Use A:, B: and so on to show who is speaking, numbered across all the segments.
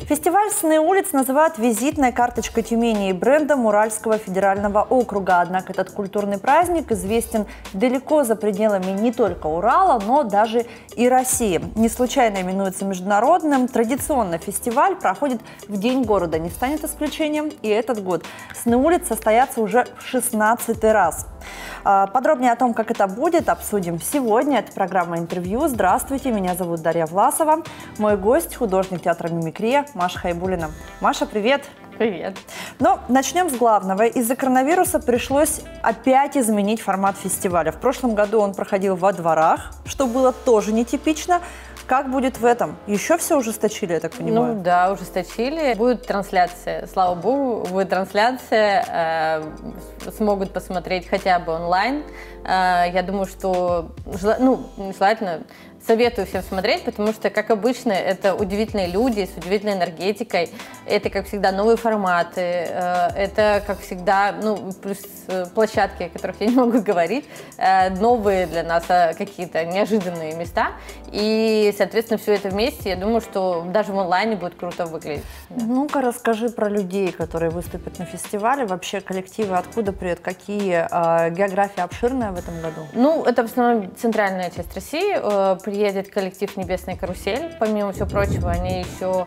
A: Фестиваль «Сны улиц» называют визитной карточкой Тюмени и брендом Уральского федерального округа. Однако этот культурный праздник известен далеко за пределами не только Урала, но даже и России. Не случайно именуется международным. Традиционно фестиваль проходит в День города. Не станет исключением и этот год. «Сны улиц» состоятся уже в 16-й раз. Подробнее о том, как это будет, обсудим сегодня. Это программа «Интервью». Здравствуйте, меня зовут Дарья Власова. Мой гость – художник театра «Мимикрия» Маша Хайбуллина. Маша, привет!
B: Привет!
A: Но начнем с главного. Из-за коронавируса пришлось опять изменить формат фестиваля. В прошлом году он проходил во дворах, что было тоже нетипично. Как будет в этом? Еще все ужесточили, я так понимаю?
B: Ну да, ужесточили. Будет трансляция, слава богу, будет трансляция. Смогут посмотреть хотя бы онлайн. Я думаю, что желательно. Советую всем смотреть, потому что, как обычно, это удивительные люди с удивительной энергетикой. Это, как всегда, новые форматы. Это, как всегда, плюс площадки, о которых я не могу говорить, новые для нас какие-то неожиданные места. И, соответственно, все это вместе, я думаю, что даже в онлайне будет круто выглядеть. Да.
A: Ну-ка, расскажи про людей, которые выступят на фестивале. Вообще, коллективы откуда приедут? Какие? География обширная в этом году?
B: Ну, это в основном центральная часть России. Приедет коллектив «Небесная карусель». Помимо всего прочего, они еще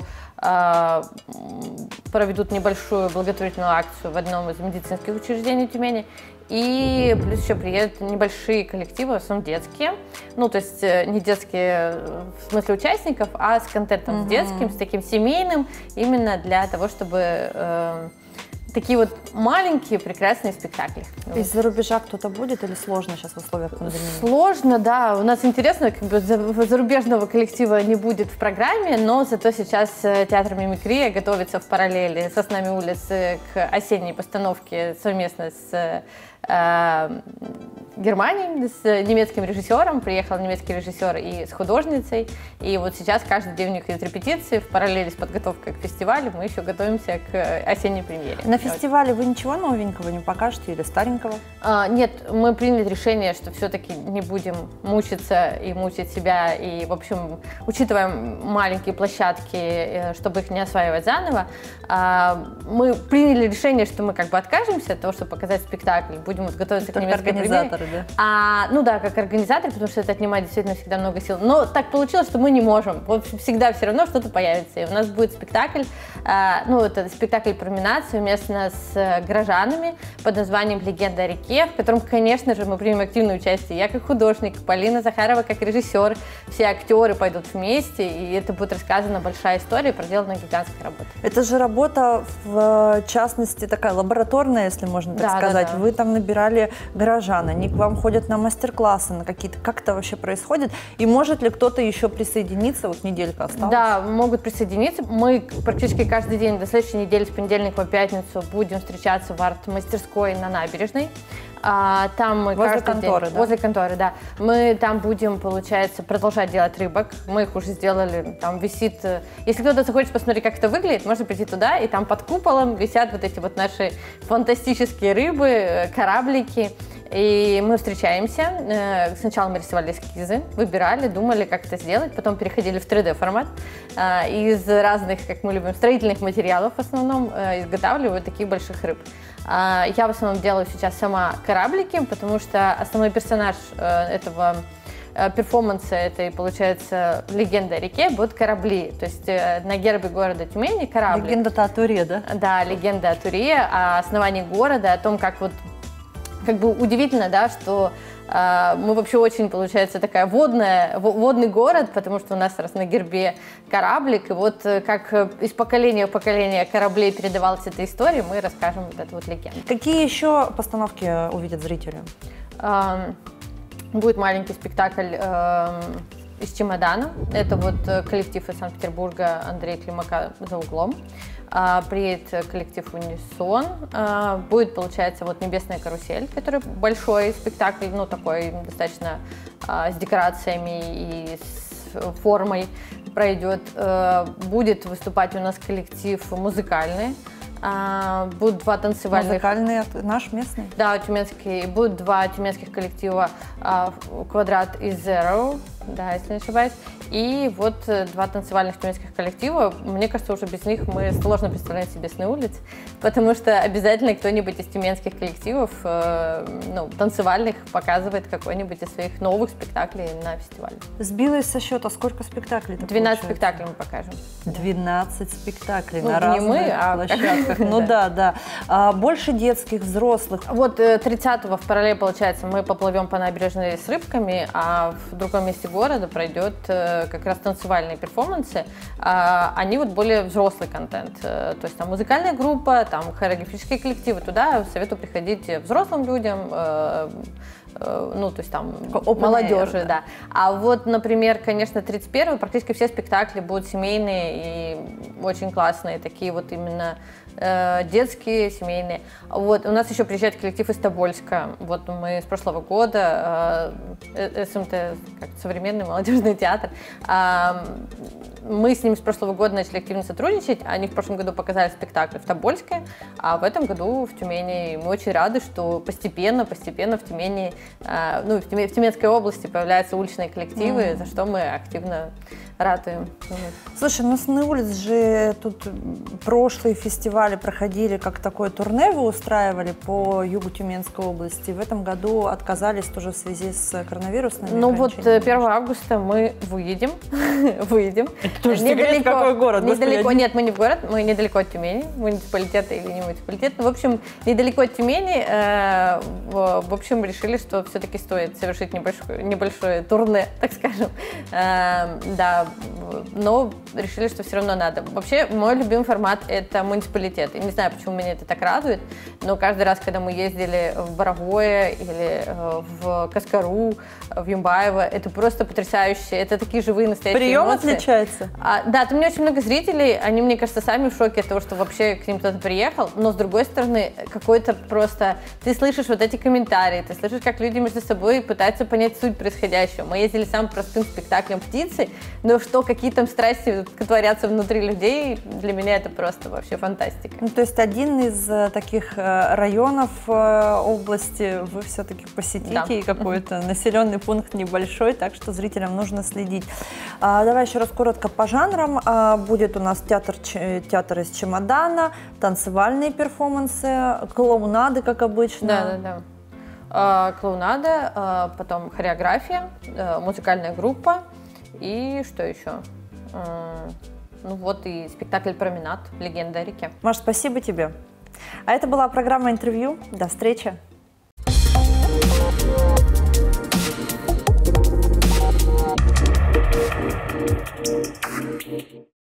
B: проведут небольшую благотворительную акцию в одном из медицинских учреждений Тюмени. И плюс еще приедут небольшие коллективы, в основном детские. Ну, то есть не детские в смысле участников, а с контентом детским, с таким семейным, именно для того, чтобы... такие вот маленькие прекрасные спектакли.
A: Из-за рубежа кто-то будет или сложно сейчас в условиях пандемии?
B: Сложно, да. У нас интересно, зарубежного коллектива не будет в программе, но зато сейчас театр «Мимикрия» готовится в параллели со «Снами улиц» к осенней постановке совместно с Германией, с немецким режиссером. Приехал немецкий режиссер и с художницей. И вот сейчас каждый день у них идет репетиции. В параллели с подготовкой к фестивалю мы еще готовимся к осенней премьере.
A: На фестивале вы ничего новенького не покажете или старенького?
B: Нет, мы приняли решение, что все-таки не будем мучиться и мучить себя. И, в общем, учитывая маленькие площадки, чтобы их не осваивать заново, мы приняли решение, что мы как бы откажемся от того, чтобы показать спектакль. Будем готовиться к немецкой
A: организаторы,
B: премьере.
A: Да?
B: Ну да, как организаторы, потому что это отнимает действительно всегда много сил. Но так получилось, что мы не можем. Вот всегда все равно что-то появится. И у нас будет спектакль, это спектакль «Променад» совместно с горожанами под названием «Легенда о реке», в котором, конечно же, мы примем активное участие. Я как художник, Полина Захарова как режиссер, все актеры пойдут вместе, и это будет рассказана большая история, проделана гигантская работа. Это
A: же работа, в частности, такая лабораторная, если можно так сказать.
B: Да.
A: Вы там набирали горожан, они к вам ходят на мастер-классы, на какие-то. Как это вообще происходит? И может ли кто-то еще присоединиться? Вот неделька осталась.
B: Да, могут присоединиться. Мы практически каждый день до следующей недели, с понедельника по пятницу, будем встречаться в арт-мастерской на набережной. Там мы
A: возле конторы,
B: день, да? Возле конторы, да. Мы там будем, получается, продолжать делать рыбок. Мы их уже сделали, там висит... Если кто-то захочет посмотреть, как это выглядит, можно прийти туда, и там под куполом висят вот эти вот наши фантастические рыбы, кораблики. И мы встречаемся. Сначала мы рисовали эскизы, выбирали, думали, как это сделать. Потом переходили в 3D формат. Из разных, как мы любим, строительных материалов в основном изготавливают таких больших рыб. Я в основном делаю сейчас сама кораблики, потому что основной персонаж этого перформанса, это и получается «Легенда о реке», будут корабли. То есть на гербе города Тюмени корабли.
A: Легенда-то о Туре, да?
B: Да, легенда о Туре, о основании города, о том, как вот как бы удивительно, да, что мы вообще очень, получается, такая водный город, потому что у нас раз на гербе кораблик, и вот как из поколения в поколение кораблей передавалась эта история, мы расскажем вот эту вот легенду.
A: Какие еще постановки увидят зрители?
B: Будет маленький спектакль из «Чемодана». Это вот коллектив из Санкт-Петербурга Андрей Климака «За углом». Приедет коллектив «Унисон». Будет, получается, вот «Небесная карусель», который большой спектакль, такой достаточно с декорациями и с формой пройдет. Будет выступать у нас коллектив музыкальный. Будут два танцевальных...
A: Музыкальный наш местный?
B: Да, тюменский. Будут два тюменских коллектива «Квадрат» и «Zero», да, если не ошибаюсь. И вот 2 танцевальных тюменских коллектива. Мне кажется, уже без них мы сложно представляем себе «Сны улиц», потому что обязательно кто-нибудь из тюменских коллективов, танцевальных, показывает какой-нибудь из своих новых спектаклей на фестивале.
A: Сбилась со счета, сколько спектаклей?
B: 12 спектаклей мы покажем.
A: 12 спектаклей на разных
B: не мы,
A: площадках. Ну да. Больше детских, взрослых.
B: Вот 30-го в параллель, получается, мы поплывем по набережной с рыбками, а в другом месте города пройдет как раз танцевальные перформансы. Они вот более взрослый контент. То есть там музыкальная группа, там хореографические коллективы. Туда советую приходить взрослым людям, то есть там молодежи, да. А вот, например, конечно, 31-й практически все спектакли будут семейные и очень классные, такие вот именно детские, семейные. Вот, у нас еще приезжает коллектив из Тобольска. Вот мы с прошлого года, СМТ, как современный молодежный театр, мы с ними с прошлого года начали активно сотрудничать. Они в прошлом году показали спектакль в Тобольске, а в этом году в Тюмени. Мы очень рады, что постепенно в Тюмени, в Тюменской области появляются уличные коллективы, за что мы активно ратуем.
A: Слушай, «Сны улиц» же тут прошлые фестивали проходили, как такое турне вы устраивали по югу Тюменской области. В этом году отказались тоже в связи с коронавирусными ограничениями.
B: 1 августа мы выедем.
A: Это тоже секрет, какой город?
B: Недалеко, нет, мы не в город, мы недалеко от Тюмени, муниципалитет или не муниципалитет. В общем, недалеко от Тюмени, в общем, решили, что все-таки стоит совершить небольшое турне, так скажем. Да, но решили, что все равно надо. Вообще, мой любимый формат – это муниципалитет. И не знаю, почему меня это так радует, но каждый раз, когда мы ездили в Боровое или в Каскару, в Юмбаево, это просто потрясающе. Это такие живые, настоящие эмоции.
A: Прием отличается?
B: Да, там у меня очень много зрителей, они, мне кажется, сами в шоке от того, что вообще к ним кто-то приехал, но с другой стороны, какой-то просто... Ты слышишь вот эти комментарии, ты слышишь, как люди между собой пытаются понять суть происходящего. Мы ездили самым простым спектаклем «Птицы», но какие там страсти творятся внутри людей, для меня это просто вообще фантастика.
A: То есть один из таких районов области вы все-таки посетите, да. И какой-то населенный пункт небольшой, так что зрителям нужно следить. Давай еще раз коротко по жанрам. Будет у нас театр из чемодана, танцевальные перформансы, клоунады, как обычно.
B: Да. Клоунада, потом хореография, музыкальная группа. И что еще? И спектакль «Променад. Легенда о реке».
A: Маш, спасибо тебе. А это была программа «Интервью». До встречи.